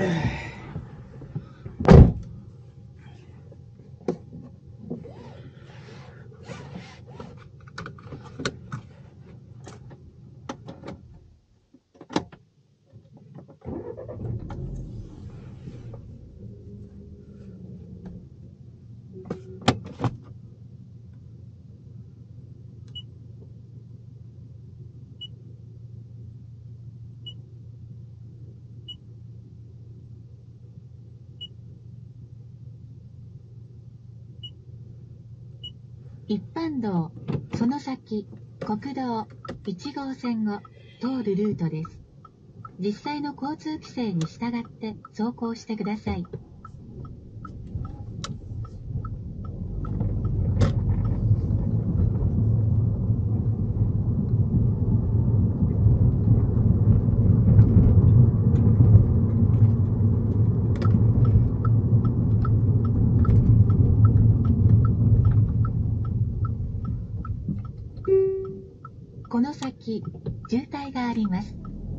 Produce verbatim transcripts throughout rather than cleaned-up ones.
一般道、その先、国道いち号線を通るルートです。実際の交通規制に従って走行してください。この先、渋滞があります。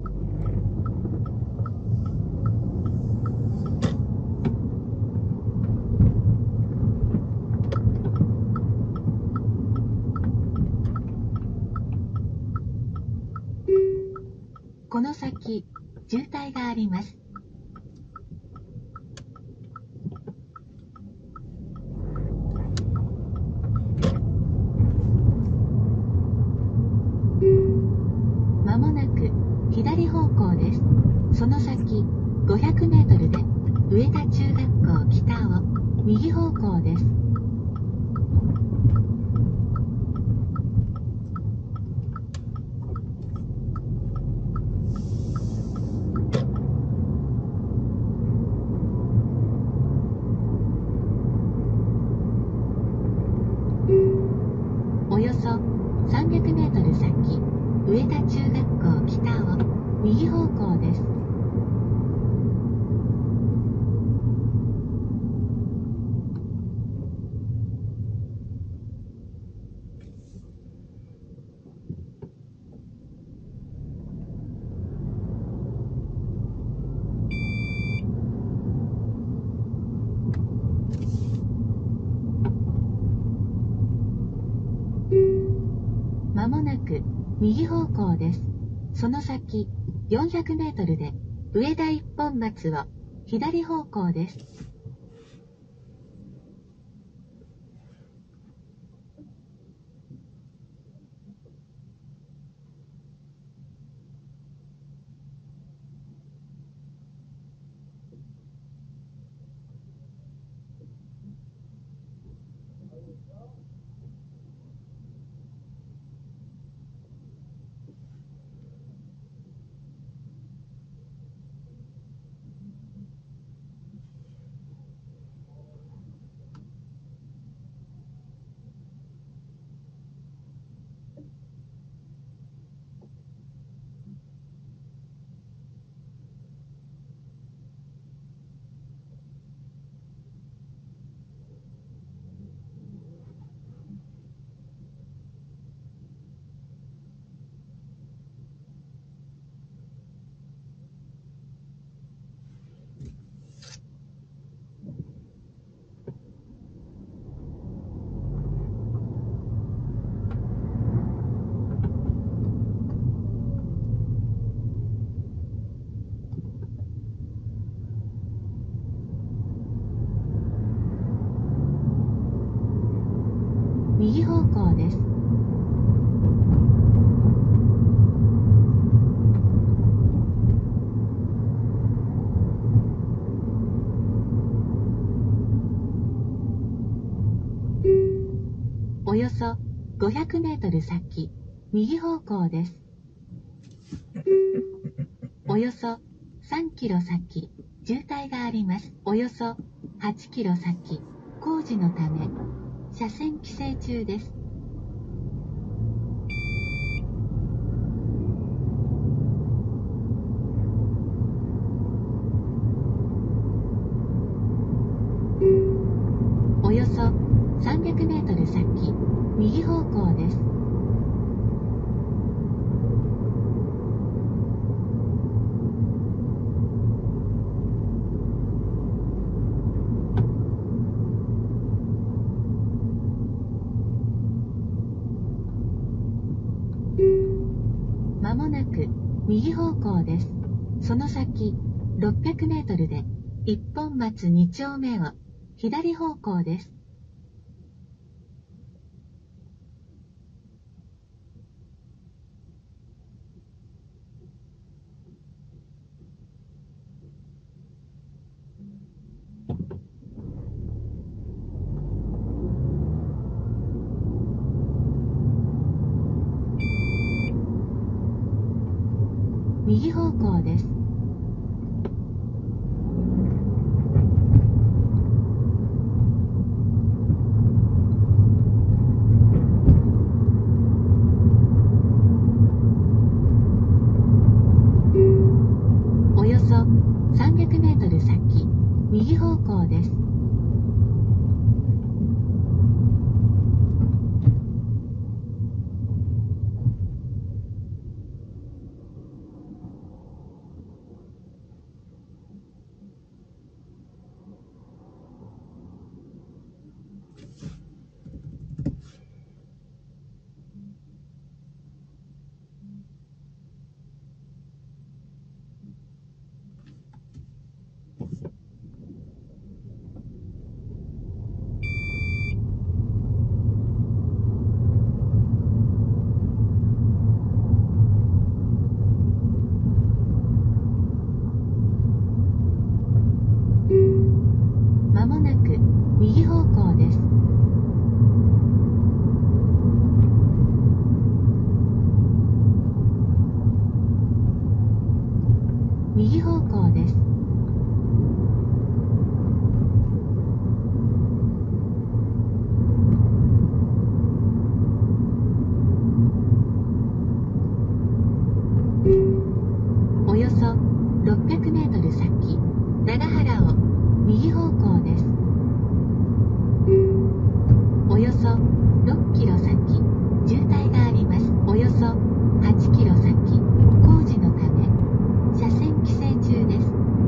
この先、渋滞があります。まもなく左方向です。その先ごひゃくメートルで上田中学校北を右方向です。およそさんびゃくメートル先、上田中学校北を右方向です。まもなく右方向です。その先よんひゃくメートルで上田一本松を左方向です。右方向です。およそごひゃくメートル先、右方向です。およそさんキロ先、渋滞があります。およそはちキロ先、工事のため車線規制中です。およそさんびゃくメートル先、右方向です。 右方向です。その先ろっぴゃくメートルで一本松に丁目を左方向です。右方向です。およそさんびゃくメートル先、右方向です。まもなく右方向です。右方向です。およそろっぴゃくメートル先、長原を右方向です。およそろっキロ先、渋滞があります。およそはちキロ先、工事のため車線規制中です。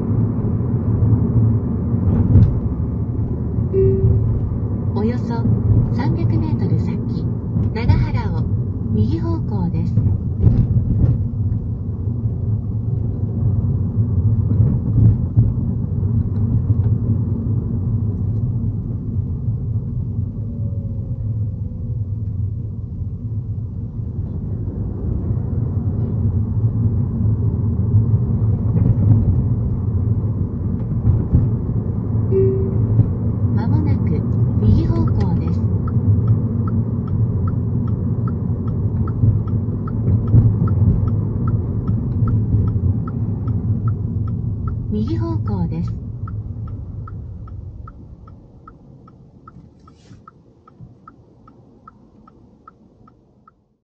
およそさんびゃくメートル先、長原を右方向です。まもなく右方向です。右方向です。